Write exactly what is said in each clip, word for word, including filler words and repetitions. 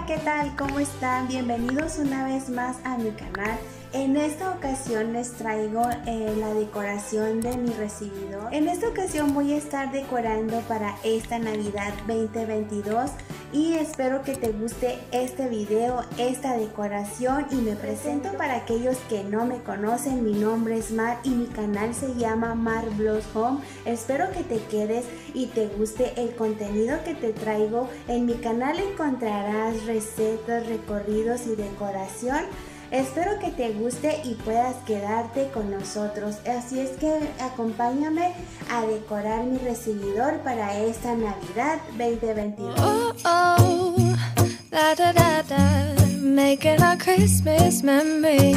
¿qué tal? ¿Cómo están? Bienvenidos una vez más a mi canal. En esta ocasión les traigo eh, la decoración de mi recibidor. En esta ocasión voy a estar decorando para esta Navidad veinte veintidós y espero que te guste este video, esta decoración, y me presento para aquellos que no me conocen. Mi nombre es Mar y mi canal se llama Mar Vlogs Home. Espero que te quedes y te guste el contenido que te traigo. En mi canal encontrarás recetas, recorridos y decoración. Espero que te guste y puedas quedarte con nosotros. Así es que acompáñame a decorar mi recibidor para esta Navidad veinte veintidós. Oh, oh, da, da, da, da, making our Christmas memories.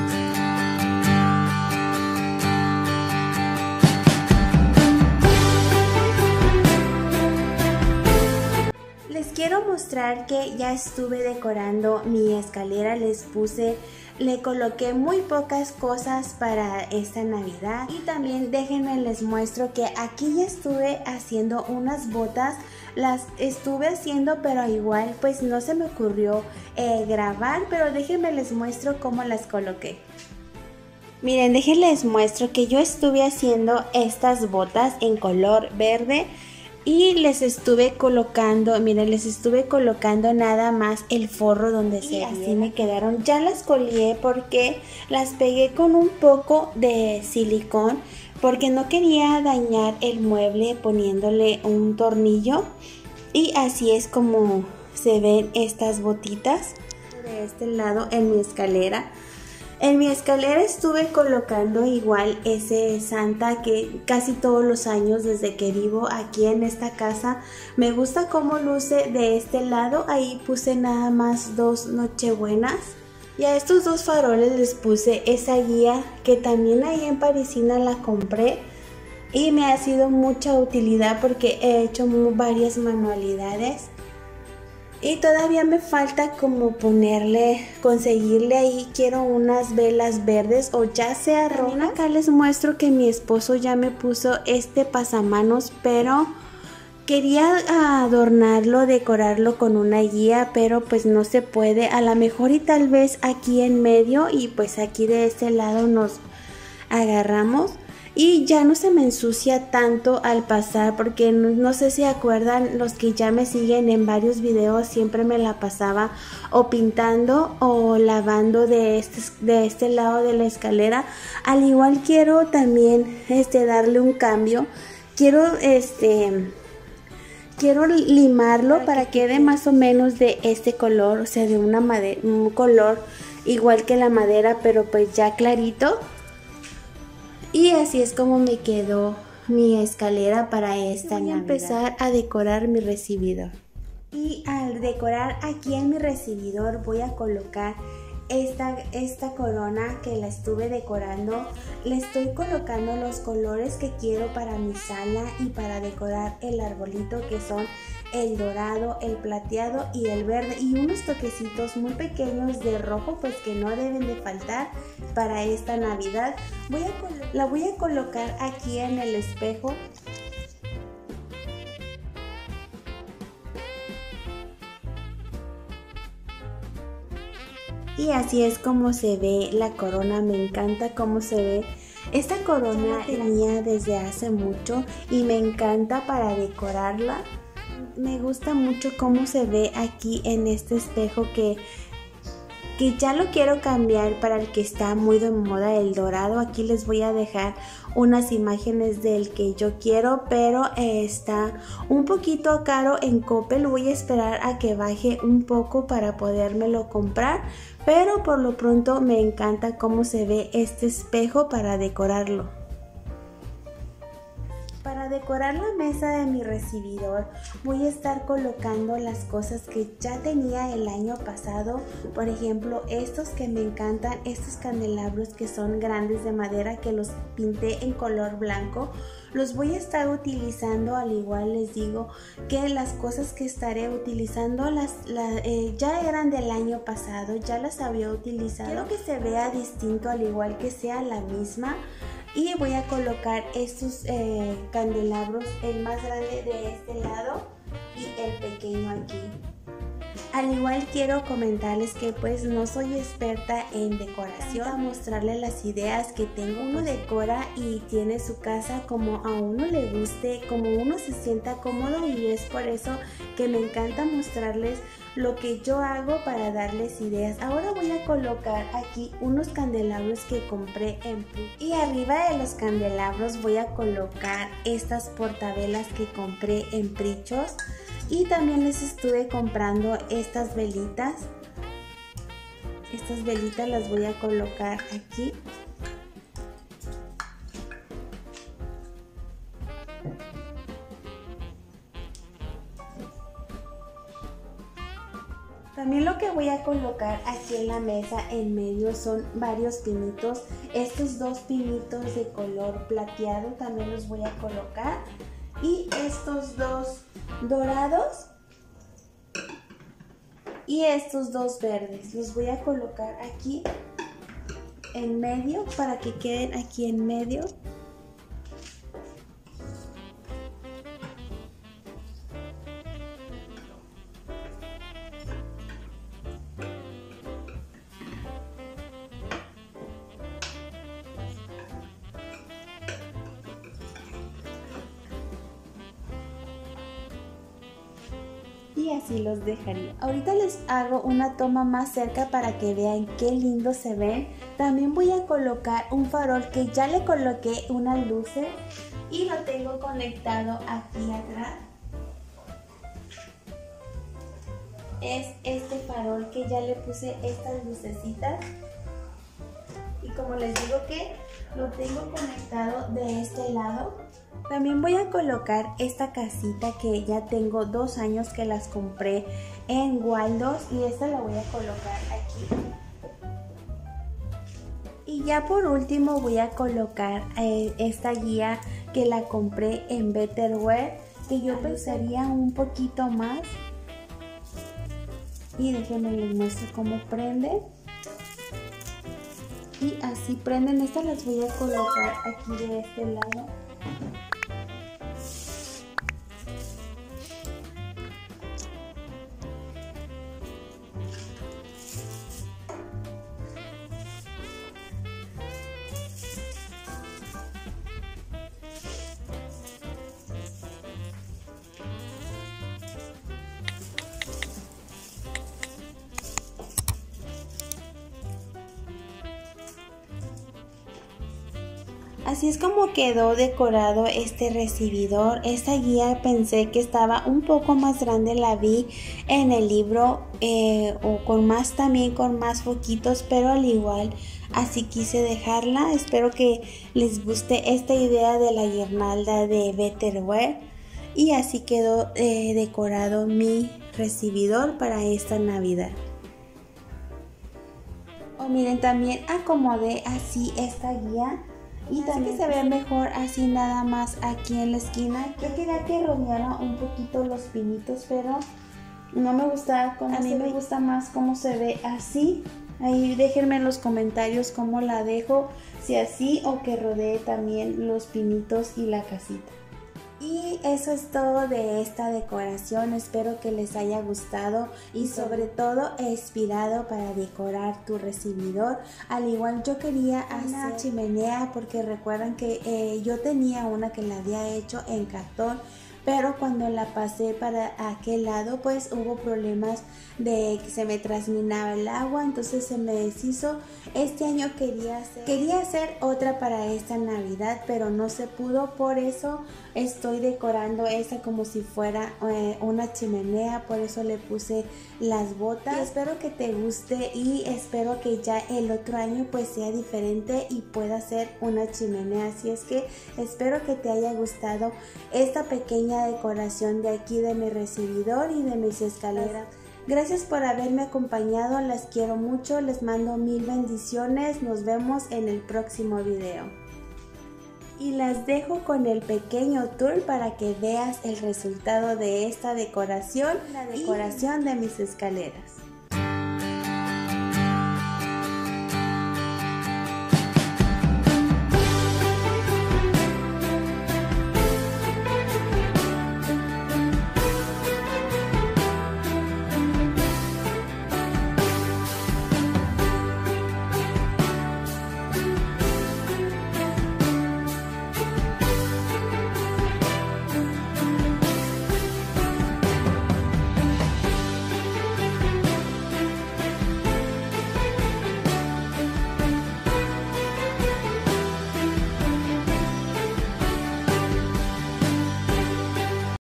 Les quiero mostrar que ya estuve decorando mi escalera. Les puse, le coloqué muy pocas cosas para esta Navidad. Y también déjenme les muestro que aquí ya estuve haciendo unas botas. Las estuve haciendo, pero igual pues no se me ocurrió eh, grabar. Pero déjenme les muestro cómo las coloqué. Miren, déjenme les muestro que yo estuve haciendo estas botas en color verde. Y les estuve colocando, miren, les estuve colocando nada más el forro donde se viera. Así me quedaron. Ya las colgué porque las pegué con un poco de silicón, porque no quería dañar el mueble poniéndole un tornillo. Y así es como se ven estas botitas de este lado en mi escalera. En mi escalera estuve colocando igual ese Santa que casi todos los años desde que vivo aquí en esta casa me gusta cómo luce de este lado. Ahí puse nada más dos nochebuenas y a estos dos faroles les puse esa guía que también ahí en Parisina la compré y me ha sido mucha utilidad porque he hecho varias manualidades. Y todavía me falta como ponerle, conseguirle ahí, quiero unas velas verdes o ya sea rojas. Acá les muestro que mi esposo ya me puso este pasamanos, pero quería adornarlo, decorarlo con una guía, pero pues no se puede. A lo mejor y tal vez aquí en medio y pues aquí de este lado nos agarramos. Y ya no se me ensucia tanto al pasar, porque no, no sé si acuerdan los que ya me siguen en varios videos, siempre me la pasaba o pintando o lavando de este, de este lado de la escalera. Al igual quiero también este, darle un cambio, quiero este... Quiero limarlo para que quede más o menos de este color, o sea de una madera, un color igual que la madera, pero pues ya clarito. Y así es como me quedó mi escalera para esta Navidad. Voy a empezar a decorar mi recibidor. Y al decorar aquí en mi recibidor voy a colocar esta, esta corona que la estuve decorando. Le estoy colocando los colores que quiero para mi sala y para decorar el arbolito, que son el dorado, el plateado y el verde, y unos toquecitos muy pequeños de rojo pues que no deben de faltar para esta Navidad. Voy a la voy a colocar aquí en el espejo. Y así es como se ve la corona. Me encanta cómo se ve. Esta corona la tenía desde hace mucho y me encanta para decorarla. Me gusta mucho cómo se ve aquí en este espejo que, que ya lo quiero cambiar para el que está muy de moda, el dorado. Aquí les voy a dejar unas imágenes del que yo quiero, pero eh, está un poquito caro en Coppel. Voy a esperar a que baje un poco para podérmelo comprar, pero por lo pronto me encanta cómo se ve este espejo para decorarlo. Para decorar la mesa de mi recibidor voy a estar colocando las cosas que ya tenía el año pasado. Por ejemplo, estos que me encantan, estos candelabros que son grandes de madera, que los pinté en color blanco. Los voy a estar utilizando, al igual les digo que las cosas que estaré utilizando las, la, eh, ya eran del año pasado, ya las había utilizado. Quiero que se vea distinto, al igual que sea la misma. Y voy a colocar estos eh, candelabros, el más grande de este lado y el pequeño aquí. Al igual quiero comentarles que pues no soy experta en decoración, a mostrarles las ideas que tengo. Uno decora y tiene su casa como a uno le guste, como uno se sienta cómodo, y es por eso que me encanta mostrarles lo que yo hago para darles ideas. Ahora voy a colocar aquí unos candelabros que compré en Pu, y arriba de los candelabros voy a colocar estas portavelas que compré en Prichos. Y también les estuve comprando estas velitas. Estas velitas las voy a colocar aquí. También lo que voy a colocar aquí en la mesa en medio son varios pinitos. Estos dos pinitos de color plateado también los voy a colocar. Y estos dos dorados y estos dos verdes los voy a colocar aquí en medio para que queden aquí en medio. Y así los dejaría. Ahorita les hago una toma más cerca para que vean qué lindo se ven. También voy a colocar un farol que ya le coloqué unas luces y lo tengo conectado aquí atrás. Es este farol que ya le puse estas lucecitas. Y como les digo que lo tengo conectado de este lado. También voy a colocar esta casita que ya tengo dos años que las compré en Waldos, y esta la voy a colocar aquí. Y ya por último voy a colocar eh, esta guía que la compré en Betterware, que yo pensaría un poquito más. Y déjenme les muestro cómo prende. Y así prenden. Estas las voy a colocar aquí de este lado. Así es como quedó decorado este recibidor. Esta guía pensé que estaba un poco más grande, la vi en el libro eh, o con más también, con más foquitos, pero al igual así quise dejarla. Espero que les guste esta idea de la guirnalda de Betterware. Y así quedó eh, decorado mi recibidor para esta Navidad. Oh, miren, también acomodé así esta guía. Y también se ve mejor así nada más aquí en la esquina. Yo quería que rodeara un poquito los pinitos, pero no me gusta cómo a mí me gusta más cómo se ve así. Ahí déjenme en los comentarios cómo la dejo, si así o que rodee también los pinitos y la casita. Y eso es todo de esta decoración. Espero que les haya gustado y sobre todo inspirado para decorar tu recibidor. Al igual yo quería hacer una chimenea, porque recuerdan que eh, yo tenía una que la había hecho en cartón, pero cuando la pasé para aquel lado pues hubo problemas de que se me transminaba el agua, entonces se me deshizo. Este año quería hacer, quería hacer otra para esta Navidad, pero no se pudo, por eso estoy decorando esta como si fuera eh, una chimenea, por eso le puse las botas. Y espero que te guste y espero que ya el otro año pues sea diferente y pueda ser una chimenea, así es que espero que te haya gustado esta pequeña decoración de aquí de mi recibidor y de mis escaleras. Gracias por haberme acompañado, las quiero mucho, les mando mil bendiciones, nos vemos en el próximo video. Y las dejo con el pequeño tour para que veas el resultado de esta decoración, la decoración de mis escaleras.